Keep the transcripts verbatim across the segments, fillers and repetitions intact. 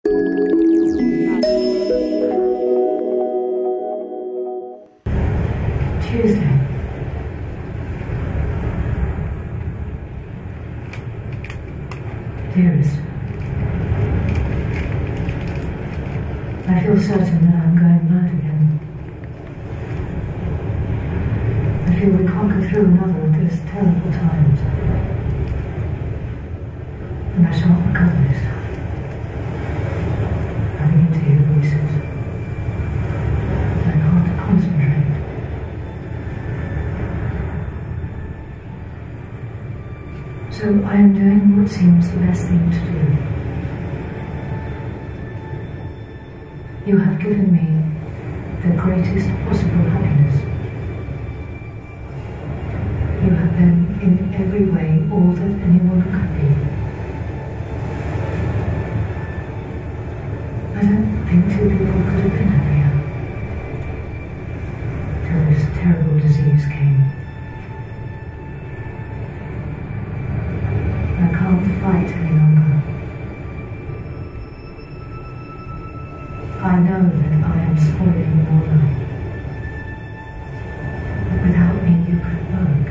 Tuesday. Dearest, I feel certain that I'm going mad again. I feel we can't go through another of these terrible times. And I shan't recover this time. I begin to hear voices. I can't concentrate. So I am doing what seems the best thing to do. You have given me the greatest possible happiness. You have been in every way all that anyone could be. I don't think two people could have been happier till this terrible disease came. I can't fight any longer. I know that I am spoiling your life. But without me you could work.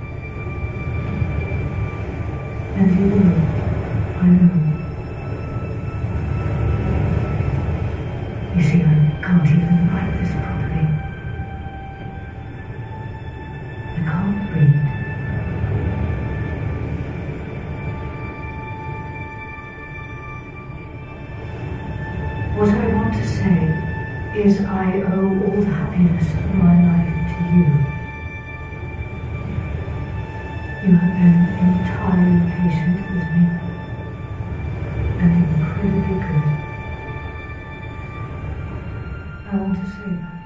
And you will, I know. You see, I can't even write this properly. I can't read. What I want to say is I owe all the happiness of my life to you. You have been entirely patient with me and incredibly good. I want to say that.